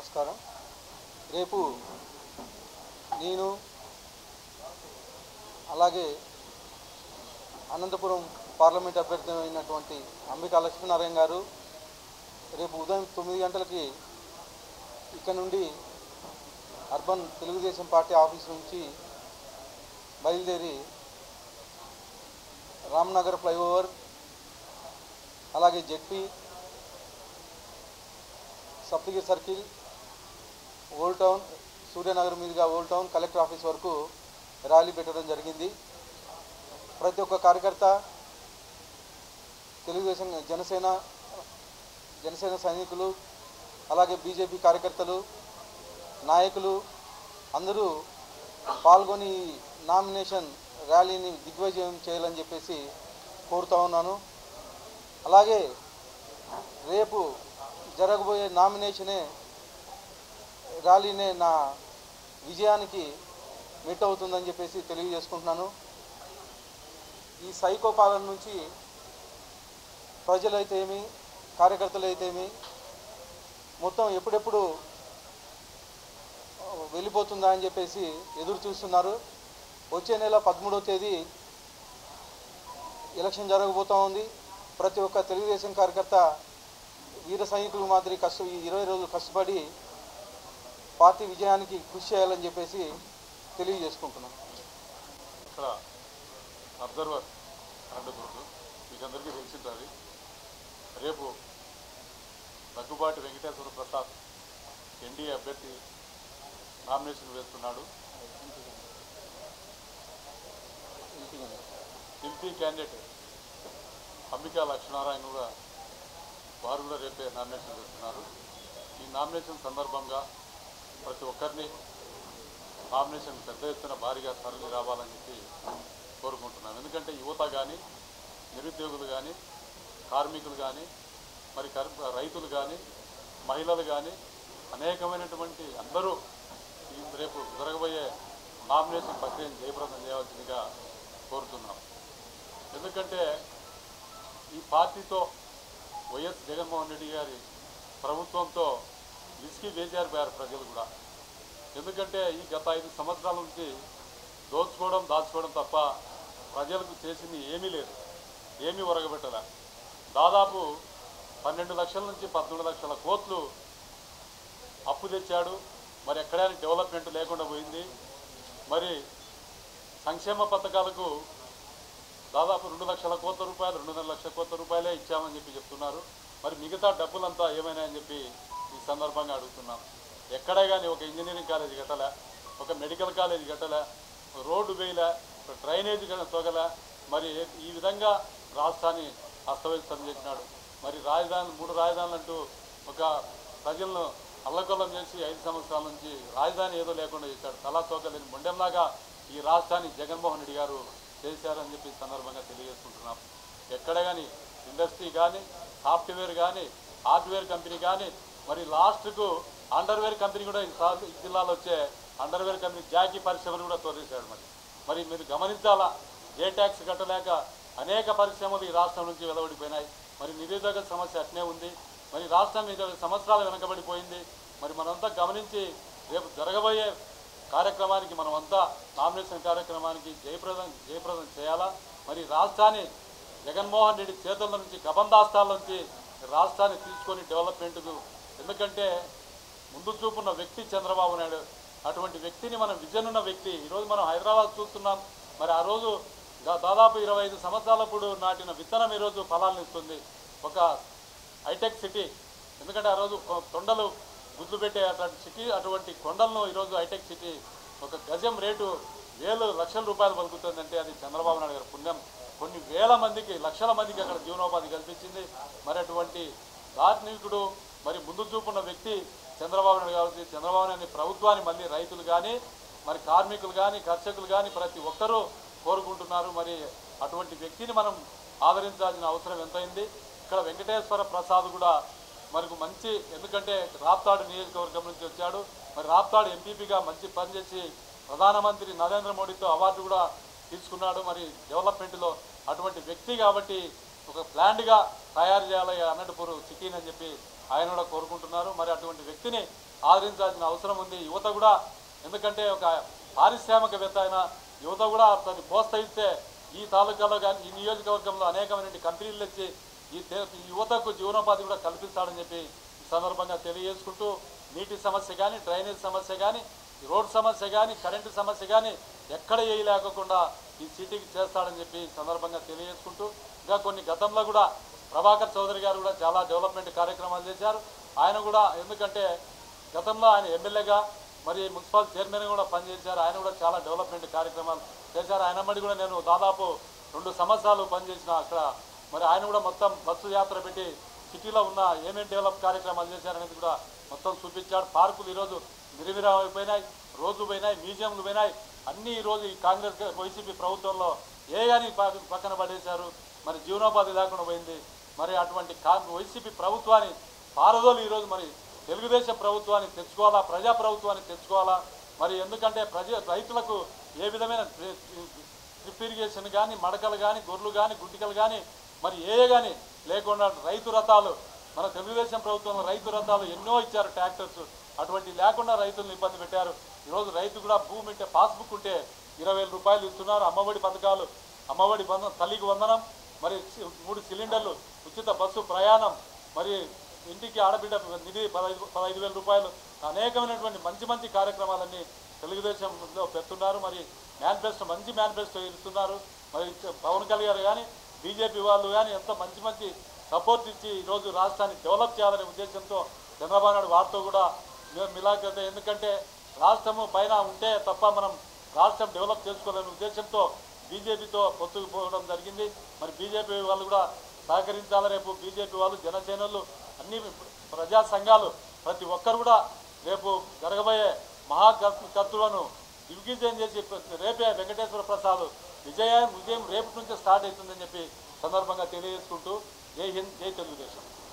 నమస్కారం. రేపు నేను అలాగే అనంతపురం పార్లమెంట్ అభ్యర్థి అయినటువంటి అంబికా లక్ష్మీనారాయణ గారు రేపు ఉదయం 9 గంటలకి ఇక్కడ నుండి అర్బన్ తెలుగుదేశం పార్టీ ఆఫీస్ నుంచి బయలుదేరి రామ్నగర్ ఫ్లైఓవర్ అలాగే ZP Saptagiri circle old town Suryanagar మీదుగా ఓల్డ్ టౌన్ కలెక్టర్ ఆఫీస్ వరకు ర్యాలీ పెట్టడం జరిగింది. ప్రతి ఒక్క కార్యకర్త తెలుగుదేశం జనసేన సైనికులు అలాగే బీజేపీ కార్యకర్తలు నాయకులు అందరూ పాల్గొని నామినేషన్ ర్యాలీని దిగ్విజయం చేయాలని చెప్పేసి కోరుతా ఉన్నాను. అలాగే రేపు జరగబోయే నామినేషనే ర్యాలీనే నా విజయానికి మెట్ అవుతుందని చెప్పేసి తెలియజేసుకుంటున్నాను. ఈ సైకో పాలన నుంచి ప్రజలైతేమి కార్యకర్తలు అయితేమి మొత్తం ఎప్పుడెప్పుడు వెళ్ళిపోతుందా అని చెప్పేసి ఎదురు చూస్తున్నారు. వచ్చే నెల 13వ తేదీ ఎలక్షన్ జరగబోతూ ఉంది. ప్రతి ఒక్క తెలుగుదేశం కార్యకర్త వీర సైనికులు మాదిరి 20 రోజులు కష్టపడి పార్టీ విజయానికి కృషి చేయాలని చెప్పేసి తెలియజేసుకుంటున్నాం. ఇక్కడ అబ్జర్వర్ అనంతపురం మీకు అందరికీ తెలిసింటుంది. రేపు దగ్గుబాటి వెంకటేశ్వర ప్రసాద్ ఎన్డీఏ అభ్యర్థి నామినేషన్ వేస్తున్నాడు. ఎంపీ క్యాండిడేట్ అంబికా లక్ష్మీనారాయణ కూడా వారు కూడా రేపే నామినేషన్ వేస్తున్నారు. ఈ నామినేషన్ సందర్భంగా ప్రతి ఒక్కరిని నామినేషన్ పెద్ద ఎత్తున భారీగా తరలి రావాలని చెప్పి కోరుకుంటున్నాం. ఎందుకంటే యువత కానీ నిరుద్యోగులు కానీ కార్మికులు కానీ మరి రైతులు కానీ మహిళలు కానీ అనేకమైనటువంటి అందరూ రేపు జరగబోయే నామినేషన్ ప్రక్రియను జయప్రదం చేయవలసిందిగా కోరుతున్నాం. ఎందుకంటే ఈ పార్టీతో వైఎస్ జగన్మోహన్ రెడ్డి గారి ప్రభుత్వంతో విసిగి వేజారిపోయారు ప్రజలు కూడా. ఎందుకంటే ఈ గత 5 సంవత్సరాల నుంచి దోచుకోవడం దాచుకోవడం తప్ప ప్రజలకు చేసింది ఏమీ లేదు, ఏమీ ఒరగబెట్టలే. దాదాపు 12 లక్షల నుంచి 14 లక్షల కోట్లు అప్పు తెచ్చాడు. మరి ఎక్కడైనా డెవలప్మెంట్ లేకుండా పోయింది. మరి సంక్షేమ పథకాలకు దాదాపు 2 లక్షల కోట్ల రూపాయలు 2.5 లక్షల కోట్ల రూపాయలే ఇచ్చామని చెప్పి చెప్తున్నారు. మరి మిగతా డబ్బులంతా ఏమైనా అని చెప్పి ఈ సందర్భంగా అడుగుతున్నాం. ఎక్కడే కానీ ఒక ఇంజనీరింగ్ కాలేజీ కట్టలే, ఒక మెడికల్ కాలేజీ కట్టలే, రోడ్డు వేయలే, డ్రైనేజీ తొగలే. మరి ఈ విధంగా రాష్ట్రాన్ని అస్తవ్యస్తం చేసినాడు. మరి 3 రాజధానులు అంటూ ఒక ప్రజలను అల్లకొల్లం చేసి 5 సంవత్సరాల నుంచి రాజధాని ఏదో లేకుండా చేశాడు. తలా తోకలేని మొండెంలాగా ఈ రాష్ట్రాన్ని జగన్మోహన్ రెడ్డి గారు చేశారని చెప్పి సందర్భంగా తెలియజేసుకుంటున్నాం. ఎక్కడ కానీ ఇండస్ట్రీ కానీ సాఫ్ట్వేర్ కానీ హార్డ్వేర్ కంపెనీ కానీ మరి లాస్ట్కు అండర్వేర్ కంపెనీ కూడా ఈ జిల్లాలో వచ్చే అండర్వేర్ కంపెనీ జాకీ పరిశ్రమను కూడా తోలేశాడు. మరి మీరు గమనించాలా, ఏ ట్యాక్స్ కట్టలేక అనేక పరిశ్రమలు ఈ రాష్ట్రం నుంచి వెలువడిపోయినాయి. మరి నిరుద్యోగ సమస్య అట్నే ఉంది. మరి రాష్ట్రం 20 సంవత్సరాలు వెనకబడిపోయింది. మరి మనంతా గమనించి రేపు జరగబోయే కార్యక్రమానికి మనమంతా నామినేషన్ కార్యక్రమానికి జయప్రదం చేయాలా. మరి రాష్ట్రాన్ని జగన్మోహన్ రెడ్డి చేతుల నుంచి గబందాస్తాల నుంచి రాష్ట్రాన్ని తీసుకొని డెవలప్మెంట్కు, ఎందుకంటే ముందు చూపున్న వ్యక్తి చంద్రబాబు నాయుడు. అటువంటి వ్యక్తిని మనం విజన్ ఉన్న వ్యక్తి. ఈరోజు మనం హైదరాబాద్ చూస్తున్నాం. మరి ఆ రోజు దాదాపు 25 సంవత్సరాలప్పుడు నాటిన విత్తనం ఈరోజు ఫలాలను ఇస్తుంది. ఒక హైటెక్ సిటీ, ఎందుకంటే ఆ రోజు కొండలు గుడ్లు పెట్టే అటువంటి సిటీ, అటువంటి కొండలను ఈరోజు హైటెక్ సిటీ ఒక గజం రేటు 1,000 లక్షల రూపాయలు పలుకుతుందంటే అది చంద్రబాబు నాయుడు గారి పుణ్యం. కొన్ని వేల మందికి లక్షల మందికి అక్కడ జీవనోపాధి కల్పించింది. మరి అటువంటి దార్శనికుడు మరి ముందు చూపున్న వ్యక్తి చంద్రబాబు నాయుడు కాబట్టి చంద్రబాబు నాయుడు ప్రభుత్వాన్ని మళ్ళీ రైతులు కానీ మరి కార్మికులు కానీ కర్షకులు కానీ ప్రతి ఒక్కరూ కోరుకుంటున్నారు. మరి అటువంటి వ్యక్తిని మనం ఆదరించాల్సిన అవసరం ఎంతైంది. ఇక్కడ వెంకటేశ్వర ప్రసాద్ కూడా మనకు మంచి, ఎందుకంటే రాప్తాడు నియోజకవర్గం నుంచి వచ్చాడు. మరి రాప్తాడు ఎంపీపీగా మంచి పనిచేసి ప్రధానమంత్రి నరేంద్ర మోడీతో అవార్డు కూడా తీసుకున్నాడు. మరి డెవలప్మెంట్లో అటువంటి వ్యక్తి కాబట్టి ఒక ప్లాన్డ్గా తయారు చేయాలి అనంతపురం సిటీని అని చెప్పి ఆయన కూడా కోరుకుంటున్నారు. మరి అటువంటి వ్యక్తిని ఆదరించాల్సిన అవసరం ఉంది. యువత కూడా, ఎందుకంటే ఒక పారిశ్రామికవేత్త అయిన యువత కూడా అతన్ని ప్రోత్సహిస్తే ఈ తాలూకాలో కానీ ఈ నియోజకవర్గంలో అనేకమైన కంపెనీలు వచ్చి ఈ యువతకు జీవనోపాధి కూడా కల్పిస్తాడని చెప్పి ఈ సందర్భంగా తెలియజేసుకుంటూ, నీటి సమస్య కానీ, డ్రైనేజ్ సమస్య కానీ, రోడ్ సమస్య కానీ, కరెంటు సమస్య కానీ ఎక్కడ లేకుండా ఈ సిటీకి చేస్తాడని చెప్పి ఈ సందర్భంగా తెలియజేసుకుంటూ, ఇంకా కొన్ని గతంలో కూడా ప్రభాకర్ చౌదరి గారు కూడా చాలా డెవలప్మెంట్ కార్యక్రమాలు చేశారు. ఆయన కూడా, ఎందుకంటే గతంలో ఆయన ఎమ్మెల్యేగా మరి మున్సిపల్ చైర్మన్ కూడా పనిచేశారు. ఆయన కూడా చాలా డెవలప్మెంట్ కార్యక్రమాలు చేశారు. ఆయన మళ్ళీ కూడా నేను దాదాపు 2 సంవత్సరాలు పనిచేసిన అక్కడ. మరి ఆయన కూడా మొత్తం బస్సు యాత్ర పెట్టి సిటీలో ఉన్న ఏమేమి డెవలప్ కార్యక్రమాలు చేశారనేది కూడా మొత్తం చూపించాడు. పార్కులు ఈరోజు నిర్విరామం అయిపోయినాయి, రోడ్లు పోయినాయి, మ్యూజియంలు పోయినాయి. అన్నీ ఈరోజు ఈ కాంగ్రెస్ వైసీపీ ప్రభుత్వంలో కానీ పక్కన పడేశారు. మరి జీవనోపాధి లేకుండా పోయింది. మరి అటువంటి వైసీపీ ప్రభుత్వాన్ని పారదోలు ఈరోజు మరి తెలుగుదేశం ప్రభుత్వాన్ని తెచ్చుకోవాలా, ప్రజా ప్రభుత్వాన్ని తెచ్చుకోవాలా. మరి ఎందుకంటే రైతులకు ఏ విధమైన డ్రిప్ ఇరిగేషన్ కానీ, మడకలు కానీ, గొర్రెలు కానీ, గుడ్డికలు కానీ, మరి కానీ లేకుండా రైతు రథాలు, మన తెలుగుదేశం ప్రభుత్వంలో రైతు రథాలు ఎన్నో ఇచ్చారు, ట్రాక్టర్స్. అటువంటి లేకుండా రైతులను ఇబ్బంది పెట్టారు. ఈరోజు రైతు కూడా భూమి ఉంటే, పాస్బుక్ ఉంటే 20,000 రూపాయలు ఇస్తున్నారు. అమ్మఒడి పథకాలు, అమ్మఒడి తల్లికి వందనం, మరి 3 సిలిండర్లు, ఉచిత బస్సు ప్రయాణం, మరి ఇంటికి ఆడబిడ్డ నిధి 15,000 రూపాయలు, అనేకమైనటువంటి మంచి కార్యక్రమాలన్నీ తెలుగుదేశంలో పెడుతున్నారు. మరి మేనిఫెస్టో, మంచి మేనిఫెస్టో ఇస్తున్నారు. మరి పవన్ కళ్యాణ్ గారు కానీ, బీజేపీ వాళ్ళు కానీ ఎంతో మంచి సపోర్ట్ ఇచ్చి ఈరోజు రాష్ట్రాన్ని డెవలప్ చేయాలనే ఉద్దేశంతో చంద్రబాబు నాయుడు వారితో కూడా మిలాఖత. ఎందుకంటే రాష్ట్రము పైన ఉంటే తప్ప మనం రాష్ట్రం డెవలప్ చేసుకోవాలనే ఉద్దేశంతో బీజేపీతో పొత్తుకు పోవడం జరిగింది. మరి బీజేపీ వాళ్ళు కూడా సహకరించాలి. రేపు బీజేపీ వాళ్ళు, జనసేనలు, అన్ని ప్రజా సంఘాలు ప్రతి ఒక్కరు కూడా రేపు జరగబోయే మహాకర్తులను దిగ్విజయం చేసి రేపే వెంకటేశ్వర ప్రసాద్ విజయం రేపటి నుంచే స్టార్ట్ అవుతుందని చెప్పి సందర్భంగా తెలియజేసుకుంటూ, జై హింద్, జై తెలుగుదేశం.